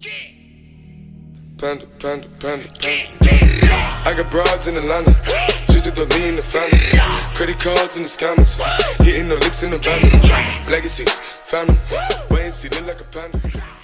Panda, panda, panda, panda. I got broads in Atlanta, just to lean in the family. Credit cards in the scammers, hitting the licks in the van. Legacies, family, wait and see, look like a panda.